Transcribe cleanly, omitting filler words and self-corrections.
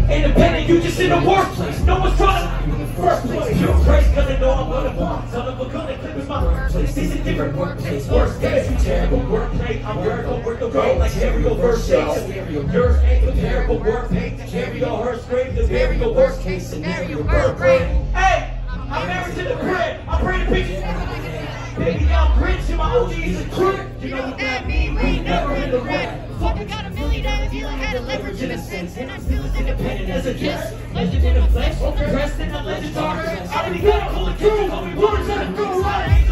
Independent, you just in the workplace. No one's trying to in the first place. You're crazy cause I know I'm one of one. Son of a gun, that clip is my workplace. This is a different workplace. Worst days, you terrible workplace. I'm here to work the road like stereo verse scenario. Yours ain't comparable work paint to carry all her scrape. The very worst case scenario. Hey, I'm married to the bread. I pray to bitches. Baby, I'm rich and my OG is a crib. You know what that mean? We ain't never in the red. Fucking got $1 million deal, I had to leverage in a sense, and I feel as Independent as a guest, legend in the flesh, oppressed in the legends are. I didn't get a full of truth, only words that are true, right?